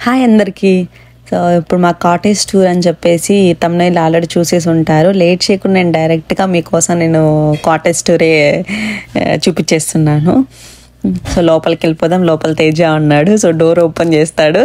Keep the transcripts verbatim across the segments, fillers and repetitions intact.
Hi అందరికీ. So ఇప్పుడు మా కాటేజ్ టూర్ అని చెప్పేసి తమ్నైల్ ఆల్రెడీ చూసేసి ఉంటారు. లేట్ చేయకుండా నేను డైరెక్ట్గా మీకోసం నేను కాటేజ్ టూరే చూపించేస్తున్నాను. సో లోపలికి వెళ్ళిపోదాం. లోపల తేజ ఉన్నాడు. సో డోర్ ఓపెన్ చేస్తాడు.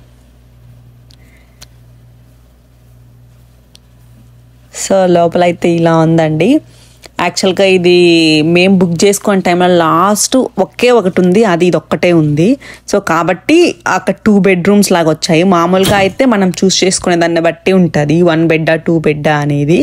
సో లోపలైతే ఇలా ఉందండి. యాక్చువల్గా ఇది మేము బుక్ చేసుకునే టైంలో లాస్ట్ ఒకే ఒకటి ఉంది, అది ఇది ఒక్కటే ఉంది. సో కాబట్టి అక్కడ టూ బెడ్రూమ్స్ లాగా వచ్చాయి. మామూలుగా అయితే మనం చూస్ చేసుకునే దాన్ని బట్టి ఉంటుంది వన్ బెడ్డా టూ బెడ్డా అనేది.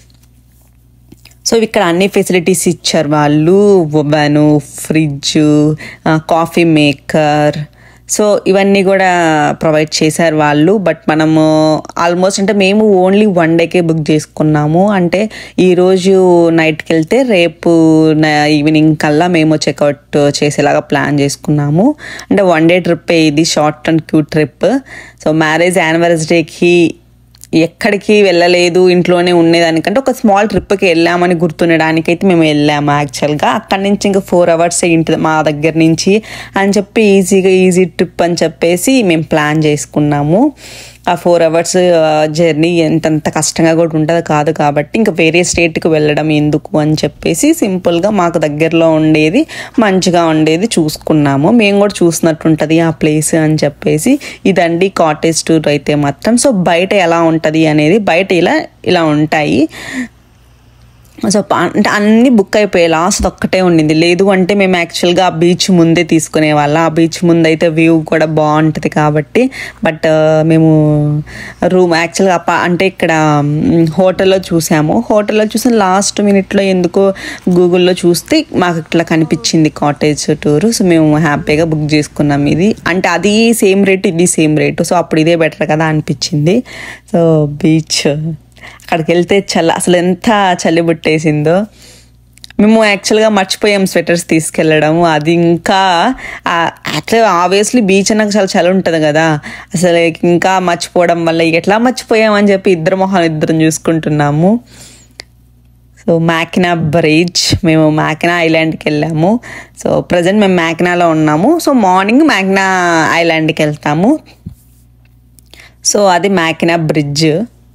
సో ఇక్కడ అన్ని ఫెసిలిటీస్ ఇచ్చారు వాళ్ళు. Oven, fridge, coffee maker, so ఇవన్నీ కూడా ప్రొవైడ్ చేశారు వాళ్ళు. బట్ మనము ఆల్మోస్ట్ అంటే మేము ఓన్లీ వన్ డేకే బుక్ చేసుకున్నాము. అంటే ఈరోజు నైట్కి వెళ్తే రేపు ఈవినింగ్ కల్లా మేము చెక్అవుట్ చేసేలాగా ప్లాన్ చేసుకున్నాము. అంటే వన్ డే ట్రిప్ ఇది, short and cute trip. So marriage యానివర్సరీకి ఎక్కడికి వెళ్ళలేదు, ఇంట్లోనే ఉండేదానికంటే ఒక స్మాల్ ట్రిప్కి వెళ్ళామని గుర్తుండడానికైతే మేము వెళ్ళాము. యాక్చువల్గా అక్కడి నుంచి ఇంకా ఫోర్ అవర్స్ ఇంటి మా దగ్గర నుంచి అని చెప్పి ఈజీగా ఈజీ ట్రిప్ అని చెప్పేసి మేము ప్లాన్ చేసుకున్నాము. ఆ ఫోర్ అవర్స్ జర్నీ ఎంతంత కష్టంగా కూడా ఉంటుంది కాదు. కాబట్టి ఇంకా వేరే స్టేట్కి వెళ్ళడం ఎందుకు అని చెప్పేసి సింపుల్గా మాకు దగ్గరలో ఉండేది మంచిగా ఉండేది చూసుకున్నాము. మేము కూడా చూసినట్టు ఉంటుంది ఆ ప్లేస్ అని చెప్పేసి. ఇదండి కాటేజ్ టూర్ అయితే మాత్రం. సో బయట ఎలా ఉంటుంది అనేది, బయట ఇలా ఇలా ఉంటాయి. సో అంటే అన్నీ బుక్ అయిపోయాయి, లాస్ట్ ఒక్కటే ఉండింది. లేదు అంటే మేము యాక్చువల్గా ఆ బీచ్ ముందే తీసుకునే వాళ్ళం. ఆ బీచ్ ముందు అయితే వ్యూ కూడా బాగుంటుంది కాబట్టి. బట్ మేము రూమ్ యాక్చువల్గా అంటే ఇక్కడ హోటల్లో చూసాము. హోటల్లో చూసిన లాస్ట్ మినిట్లో ఎందుకో గూగుల్లో చూస్తే మాకు ఇట్లా కనిపించింది కాటేజ్ టూర్. సో మేము హ్యాపీగా బుక్ చేసుకున్నాం ఇది. అంటే అది సేమ్ రేటు, ఇది సేమ్ రేటు. సో అప్పుడు ఇదే బెటర్ కదా అనిపించింది. సో బీచ్ అక్కడికి వెళ్తే చల్ల, అసలు ఎంత చలి పుట్టేసిందో. మేము యాక్చువల్గా మర్చిపోయాం స్వెటర్స్ తీసుకెళ్ళడము. అది ఇంకా యాక్చువల్గా ఆబ్వియస్లీ బీచ్ అన్నాక చాలా చలి ఉంటుంది కదా, అసలు ఇంకా మర్చిపోవడం వల్ల ఎట్లా మర్చిపోయామని చెప్పి ఇద్దరు మొహాలు ఇద్దరం చూసుకుంటున్నాము. సో మ్యాకినా బ్రిడ్జ్, మేము మ్యాకినా ఐలాండ్కి వెళ్ళాము. సో ప్రజెంట్ మేము మ్యాకినాలో ఉన్నాము. సో మార్నింగ్ మ్యాకినా ఐలాండ్కి వెళ్తాము. సో అది మ్యాకినా బ్రిడ్జ్.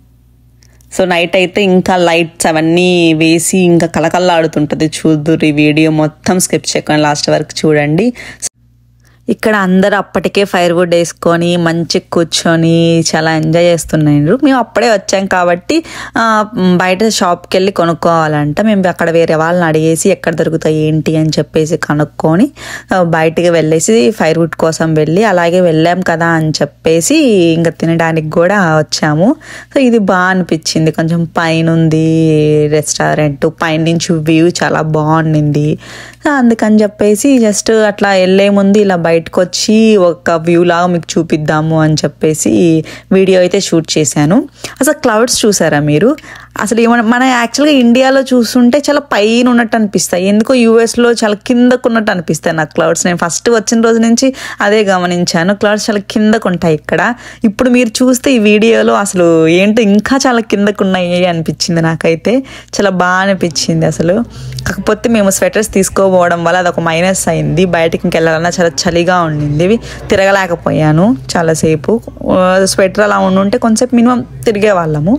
సో నైట్ అయితే ఇంకా లైట్స్ అవన్నీ వేసి ఇంకా కలకల్లాడుతుంటుంది. చూద్దురు ఈ వీడియో మొత్తం స్కిప్ చేయకుండా లాస్ట్ వరకు చూడండి. ఇక్కడ అందరు అప్పటికే ఫైర్ వుడ్ వేసుకొని మంచి కూర్చొని చాలా ఎంజాయ్ చేస్తున్నారు. మేము అప్పుడే వచ్చాం కాబట్టి బయట షాప్కి వెళ్ళి కొనుక్కోవాలంట. మేము అక్కడ వేరే వాళ్ళని అడిగేసి ఎక్కడ దొరుకుతాయి ఏంటి అని చెప్పేసి కనుక్కొని బయటికి వెళ్ళేసి ఫైర్ వుడ్ కోసం వెళ్ళి అలాగే వెళ్ళాం కదా అని చెప్పేసి ఇంకా తినడానికి కూడా వచ్చాము. సో ఇది బాగా అనిపించింది. కొంచెం పైన ఉంది రెస్టారెంట్, పైన నుంచి వ్యూ చాలా బాగుండింది. అందుకని చెప్పేసి జస్ట్ అట్లా వెళ్ళే ముందు ఇలా బయటకు వచ్చి ఒక వ్యూ లాగా మీకు చూపిద్దాము అని చెప్పేసి వీడియో అయితే షూట్ చేశాను. అసలు క్లౌడ్స్ చూసారా మీరు? అసలు ఏమన్నా మన యాక్చువల్గా ఇండియాలో చూస్తుంటే చాలా పైన ఉన్నట్టు అనిపిస్తాయి, ఎందుకో యూఎస్లో చాలా కిందకు ఉన్నట్టు అనిపిస్తాయి నాకు క్లౌడ్స్. నేను ఫస్ట్ వచ్చిన రోజు నుంచి అదే గమనించాను. క్లౌడ్స్ చాలా కిందకు ఉంటాయి ఇక్కడ. ఇప్పుడు మీరు చూస్తే ఈ వీడియోలో అసలు ఏంటో ఇంకా చాలా కిందకు ఉన్నాయి అనిపించింది నాకైతే. చాలా బాగా అనిపించింది అసలు. కాకపోతే మేము స్వెటర్స్ తీసుకోపోవడం వల్ల అదొక మైనస్ అయింది. బయటకి ఇంకెళ్ళాలన్నా చాలా చలిగా ఉండింది, తిరగలేకపోయాను చాలాసేపు. స్వెటర్ అలా ఉండుంటే కొంచెంసేపు మినిమం తిరిగే వాళ్ళము.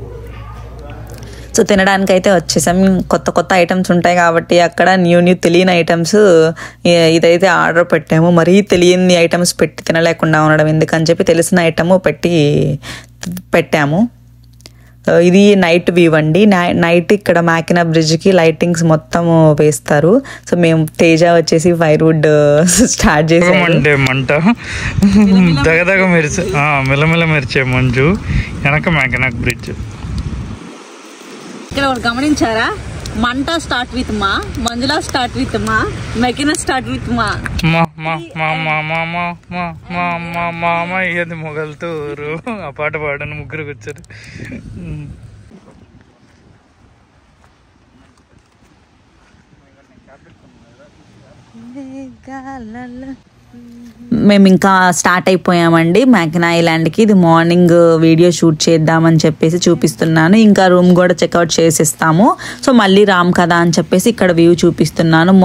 సో తినడానికి అయితే వచ్చేసాం. కొత్త కొత్త ఐటమ్స్ ఉంటాయి కాబట్టి అక్కడ న్యూ న్యూ తెలియని ఐటమ్స్ ఇదైతే ఆర్డర్ పెట్టాము. మరీ తెలియని ఐటమ్స్ పెట్టి తినలేకుండా ఉండడం ఎందుకని చెప్పి తెలిసిన ఐటమ్ పెట్టి పెట్టాము. ఇది నైట్ వ్యూ అండి. నైట్ ఇక్కడ మ్యాకినా బ్రిడ్జ్కి లైటింగ్స్ మొత్తం వేస్తారు. సో మేము తేజ వచ్చేసి ఫైర్ వుడ్ స్టార్ట్ చేసామంటే మంట దగదగ మెరిచే మెల్లమెల్ల మెరిచే మంజు వెనక మ్యాకినా బ్రిడ్జ్. ఇక్కడ గమనించారా? మంట స్టార్ట్ విత్ మా, మంజులా స్టార్ట్ విత్ మా, మెకినా స్టార్ట్ విత్ మా. మామ ఇది మొగలుతూరు ఆ పాట పాడని ముగ్గురు వచ్చారు. మేము ఇంకా స్టార్ట్ అయిపోయామండి మ్యాకినా ఐలాండ్కి. ఇది మార్నింగ్ వీడియో షూట్ చేద్దామని చెప్పేసి చూపిస్తున్నాను. ఇంకా రూమ్ కూడా చెక్అవుట్ చేసేస్తాము. సో మళ్ళీ రామ్ కదా అని చెప్పేసి ఇక్కడ వ్యూ చూపిస్తున్నాను. మొత్తం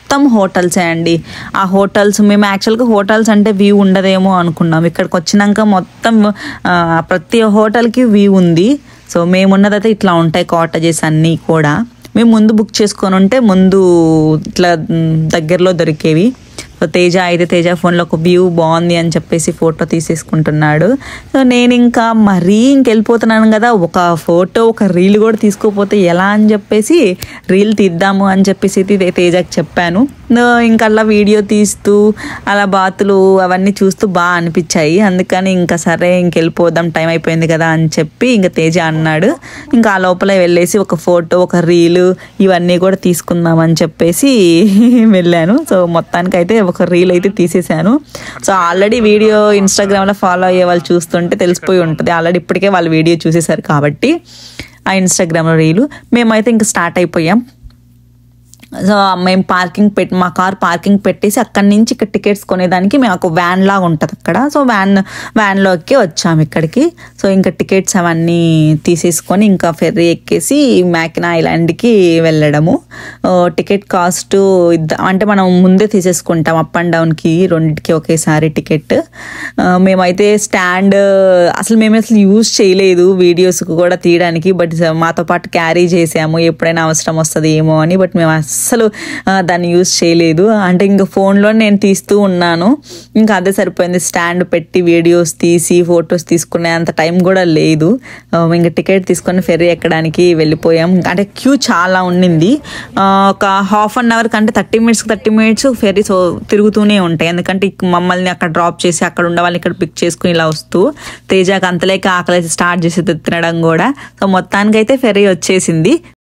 మొత్తం హోటల్సే అండి. ఆ హోటల్స్ మేము యాక్చువల్గా హోటల్స్ అంటే వ్యూ ఉండదేమో అనుకున్నాం. ఇక్కడికి వచ్చినాక మొత్తం ప్రతి హోటల్కి వ్యూ ఉంది. సో మేమున్నదైతే ఇట్లా ఉంటాయి కాటేజెస్ అన్నీ కూడా. మేము ముందు బుక్ చేసుకొని ఉంటే ముందు ఇట్లా దగ్గరలో దొరికేవి. సో తేజ అయితే తేజ ఫోన్లో ఒక వ్యూ బాగుంది అని చెప్పేసి ఫోటో తీసేసుకుంటున్నాడు. సో నేను ఇంకా మరీ ఇంకెళ్ళిపోతున్నాను కదా, ఒక ఫోటో ఒక రీల్ కూడా తీసుకోపోతే ఎలా అని చెప్పేసి రీల్ తీద్దాము అని చెప్పేసి తేజకి చెప్పాను. ఇంకా అలా వీడియో తీస్తూ అలా బాతులు అవన్నీ చూస్తూ బాగా అనిపించాయి. అందుకని ఇంకా సరే ఇంకెళ్ళిపోదాం టైం అయిపోయింది కదా అని చెప్పి ఇంకా తేజ అన్నాడు. ఇంకా ఆ లోపల వెళ్ళేసి ఒక ఫోటో ఒక రీలు ఇవన్నీ కూడా తీసుకుందాం అని చెప్పేసి వెళ్ళాను. సో మొత్తానికైతే ఒక రీల్ అయితే తీసేసాను. సో ఆల్రెడీ వీడియో ఇన్స్టాగ్రామ్లో ఫాలో అయ్యే వాళ్ళు చూస్తుంటే తెలిసిపోయి ఉంటుంది. ఆల్రెడీ ఇప్పటికే వాళ్ళు వీడియో చూసేసారు కాబట్టి ఆ ఇన్స్టాగ్రామ్లో రీలు. మేమైతే ఇంకా స్టార్ట్ అయిపోయాం. సో మేము పార్కింగ్ పెట్టి మా కార్ పార్కింగ్ పెట్టేసి అక్కడి నుంచి ఇక్కడ టికెట్స్ కొనేదానికి మేము ఒక వ్యాన్ లాగా ఉంటుంది అక్కడ. సో వ్యాన్ వ్యాన్లోకి వచ్చాము ఇక్కడికి. సో ఇంకా టికెట్స్ అవన్నీ తీసేసుకొని ఇంకా ఫెర్రీ ఎక్కేసి మ్యాకినా ఐలాండ్కి వెళ్ళడము. టికెట్ కాస్ట్ అంటే మనం ముందే తీసేసుకుంటాం అప్ అండ్ డౌన్కి రెండింటికి ఒకేసారి టికెట్. మేమైతే స్టాండ్ అసలు మేము అసలు యూజ్ చేయలేదు వీడియోస్కి కూడా తీయడానికి. బట్ మాతో పాటు క్యారీ చేసాము ఎప్పుడైనా అవసరం వస్తుంది ఏమో అని. బట్ మేము అస్సలు దాన్ని యూజ్ చేయలేదు. అంటే ఇంకా ఫోన్లో నేను తీస్తూ ఉన్నాను. ఇంకా అదే సరిపోయింది. స్టాండ్ పెట్టి వీడియోస్ తీసి ఫొటోస్ తీసుకునే అంత టైం కూడా లేదు. ఇంకా టికెట్ తీసుకొని ఫెర్రీ ఎక్కడానికి వెళ్ళిపోయాం. అంటే క్యూ చాలా ఉండింది. ఒక హాఫ్ అన్ అవర్ కంటే థర్టీ మినిట్స్కి థర్టీ మినిట్స్ ఫెర్రీ సో తిరుగుతూనే ఉంటాయి. ఎందుకంటే మమ్మల్ని అక్కడ డ్రాప్ చేసి అక్కడ ఉండే వాళ్ళని ఇక్కడ పిక్ చేసుకుని ఇలా వస్తూ తేజాకి అంతలేక ఆకలేసి స్టార్ట్ చేసి తినడం కూడా. సో మొత్తానికైతే ఫెర్రీ వచ్చేసింది.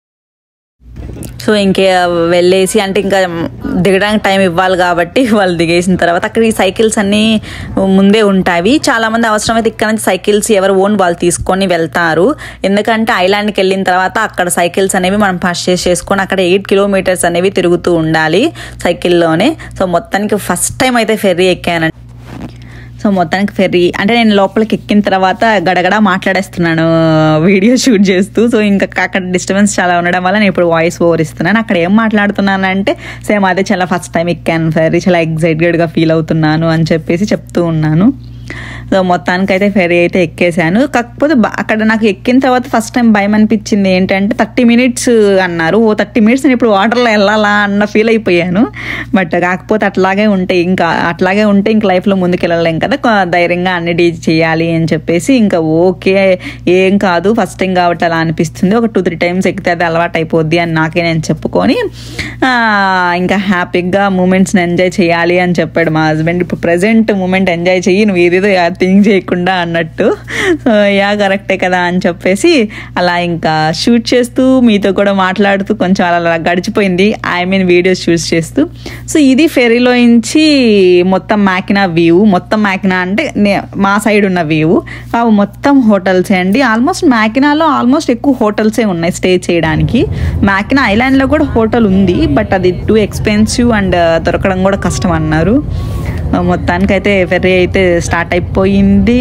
సో ఇంకే వెళ్ళేసి అంటే ఇంకా దిగడానికి టైం ఇవ్వాలి కాబట్టి వాళ్ళు దిగేసిన తర్వాత అక్కడ ఈ సైకిల్స్ అన్నీ ముందే ఉంటాయి. చాలామంది అవసరమైతే ఇక్కడ నుంచి సైకిల్స్ ఎవరు ఓన్ వాళ్ళు తీసుకొని వెళ్తారు. ఎందుకంటే ఐలాండ్కి వెళ్ళిన తర్వాత అక్కడ సైకిల్స్ అనేవి మనం పర్చేస్ చేసుకొని అక్కడ ఎయిట్ కిలోమీటర్స్ అనేవి తిరుగుతూ ఉండాలి సైకిల్లోనే. సో మొత్తానికి ఫస్ట్ టైం అయితే ఫెర్రీ ఎక్కానండి. సో మొత్తానికి ఫెర్రీ అంటే నేను లోపలికి ఎక్కిన తర్వాత గడగడ మాట్లాడేస్తున్నాను వీడియో షూట్ చేస్తూ. సో ఇంకా అక్కడ డిస్టర్బెన్స్ చాలా ఉండడం వల్ల నేను ఇప్పుడు వాయిస్ ఓవర్ ఇస్తున్నాను. అక్కడ ఏం మాట్లాడుతున్నాను అంటే సేమ్ అదే చాలా ఫస్ట్ టైం ఎక్కాను ఫెర్రీ, చాలా ఎగ్జైటెడ్గా ఫీల్ అవుతున్నాను అని చెప్పేసి చెప్తూ ఉన్నాను. సో మొత్తానికైతే ఫెర్రీ అయితే ఎక్కేసాను. కాకపోతే అక్కడ నాకు ఎక్కిన తర్వాత ఫస్ట్ టైం భయం అనిపించింది ఏంటంటే థర్టీ మినిట్స్ అన్నారు. ఓ థర్టీ మినిట్స్ నేను ఇప్పుడు వాటర్లో వెళ్ళాలా అన్న ఫీల్ అయిపోయాను. బట్ కాకపోతే అట్లాగే ఉంటే ఇంకా అట్లాగే ఉంటే ఇంక లైఫ్లో ముందుకు వెళ్ళలేం కదా, ధైర్యంగా అన్ని డీల్ చేయాలి అని చెప్పేసి ఇంకా ఓకే ఏం కాదు ఫస్ట్ టైం కాబట్టి అలా అనిపిస్తుంది, ఒక టూ త్రీ టైమ్స్ ఎక్కితే అది అలవాటు అయిపోద్ది అని నాకే నేను చెప్పుకొని ఇంకా హ్యాపీగా మూమెంట్స్ని ఎంజాయ్ చేయాలి అని చెప్పాడు మా హస్బెండ్. ఇప్పుడు ప్రజెంట్ మూమెంట్ ఎంజాయ్ చెయ్యి, నువ్వు ఏదేదో థింక్ చేయకుండా అన్నట్టు. సో యా కరెక్టే కదా అని చెప్పేసి అలా ఇంకా షూట్ చేస్తూ మీతో కూడా మాట్లాడుతూ కొంచెం అలా గడిచిపోయింది. ఐ మీన్ వీడియోస్ షూట్ చేస్తూ. సో ఇది ఫెర్రీలో నుంచి మొత్తం మ్యాకినా వ్యూ. మొత్తం మ్యాకినా అంటే మా సైడ్ ఉన్న వ్యూ. మొత్తం హోటల్సే అండి. ఆల్మోస్ట్ మ్యాకినాలో ఆల్మోస్ట్ ఎక్కువ హోటల్సే ఉన్నాయి స్టే చేయడానికి. మ్యాకినా ఐలాండ్లో కూడా హోటల్ ఉంది, బట్ అది టూ ఎక్స్పెన్సివ్ అండ్ దొరకడం కూడా కష్టం అన్నారు. మొత్తానికైతే ఫెర్రీ అయితే స్టార్ట్ అయిపోయింది.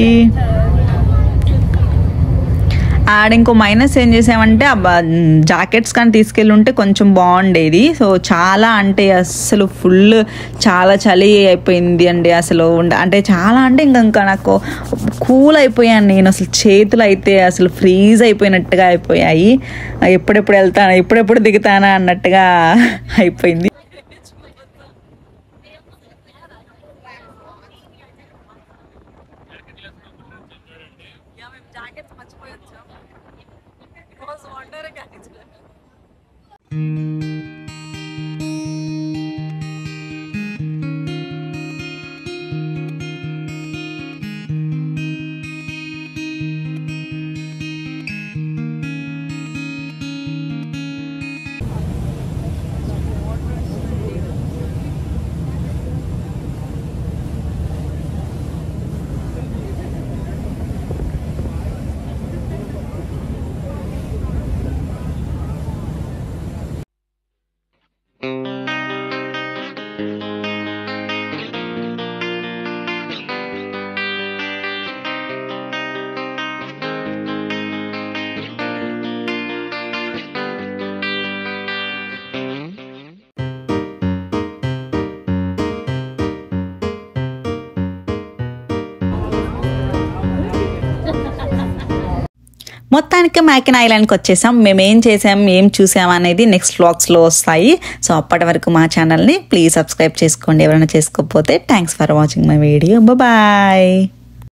ఆడ ఇంకో మైనస్ ఏం చేసామంటే జాకెట్స్ కానీ తీసుకెళ్ళి ఉంటే కొంచెం బాగుండేది. సో చాలా అంటే అసలు ఫుల్ చాలా చలి అయిపోయింది అండి అసలు. అంటే చాలా అంటే ఇంకా ఇంకా నాకు కూల్ అయిపోయాను నేను. అసలు చేతులు అయితే అసలు ఫ్రీజ్ అయిపోయినట్టుగా అయిపోయాయి. ఎప్పుడెప్పుడు వెళ్తానా ఎప్పుడెప్పుడు దిగుతానా అన్నట్టుగా అయిపోయింది. మొత్తానికి మ్యాకిన్ ఐలాండ్కి వచ్చేసాం. మేము ఏం చేసాం ఏం చూసాం అనేది నెక్స్ట్ వ్లాగ్స్లో వస్తాయి. సో అప్పటి వరకు మా ఛానల్ని ప్లీజ్ సబ్స్క్రైబ్ చేసుకోండి ఎవరైనా చేసుకోకపోతే. Thanks for watching my video. Bye.